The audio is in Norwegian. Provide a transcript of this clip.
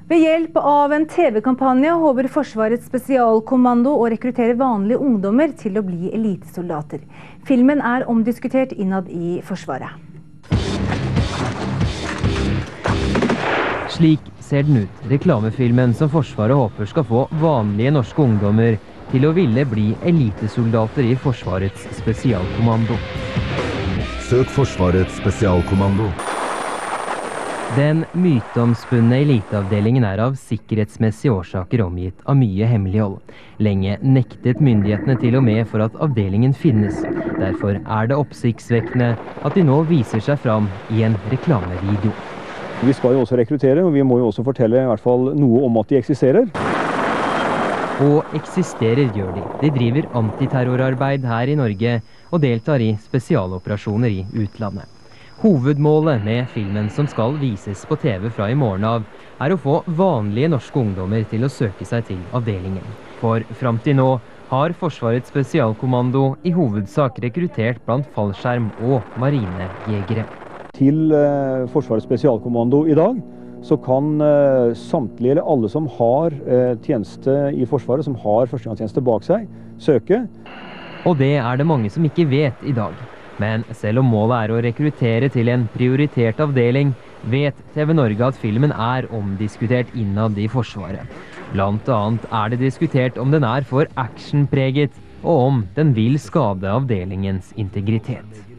Ved hjelp av en TV-kampanje håper Forsvarets spesialkommando å rekruttere vanlige ungdommer til å bli elitesoldater. Filmen er omdiskutert innad i Forsvaret. Slik ser den ut, reklamefilmen som Forsvaret håper skal få vanlige norske ungdommer til å ville bli elitesoldater i Forsvarets spesialkommando. Søk Forsvarets spesialkommando. Den myteomspunne eliteavdelingen er av sikkerhetsmessige årsaker omgitt av mye hemmelighold. Lenge nektet myndighetene til og med for at avdelingen finnes. Derfor er det oppsiktsvekkende at de nå viser seg fram i en reklamevideo. Vi skal jo også rekruttere, og vi må jo også fortelle i hvert fall noe om at de eksisterer. Og eksisterer gjør de. De driver antiterrorarbeid her i Norge og deltar i spesialoperasjoner i utlandet. Hovedmålet med filmen som skal vises på TV fra i morgen av, er å få vanlige norske ungdommer til å søke seg til avdelingen. For fram til nå har Forsvarets spesialkommando i hovedsak rekruttert blant fallskjerm- og marinejegere. Til Forsvarets spesialkommando i dag så kan samtlige eller alle som har tjeneste i Forsvaret, som har førstegangstjeneste bak seg, søke. Og det er det mange som ikke vet i dag. Men selv om målet er å rekruttere til en prioritert avdeling, vet TV Norge at filmen er omdiskutert innad i Forsvaret. Blant annet er det diskutert om den er for actionpreget, og om den vil skade avdelingens integritet.